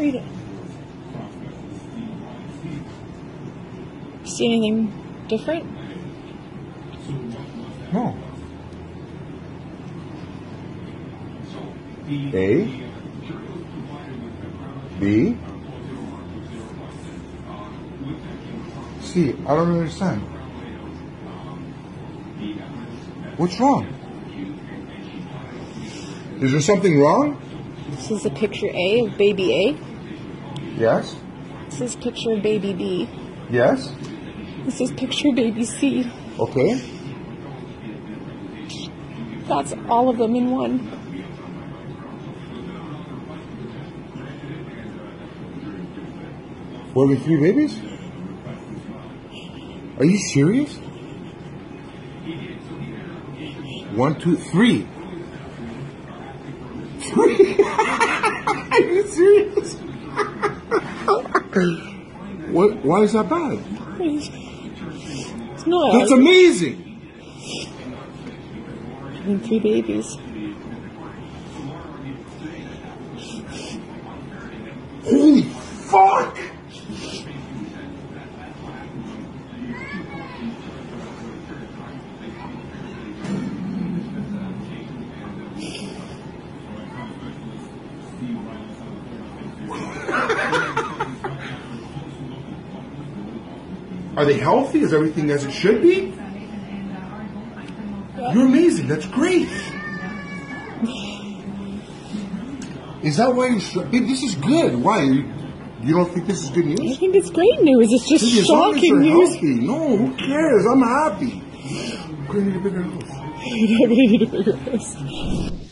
Right. See anything different? No. A, B, C. I don't understand. What's wrong? Is there something wrong? This is a picture A of baby A. Yes. This is picture of baby B. Yes. This is picture baby C. Okay. That's all of them in one. Were we 3 babies? Are you serious? 1, 2, 3. 3? Are you serious? What? Why is that bad? It's not. That's amazing. Having 3 babies. Holy fuck! Are they healthy? Is everything as it should be? Yeah. You're amazing. That's great. Is that why you're... Babe, this is good. Why? You don't think this is good I news? think it's great news. It's just As long as shocking you're news. healthy. No, who cares? I'm happy. We're going to need a bigger house. You're not going to need a bigger house.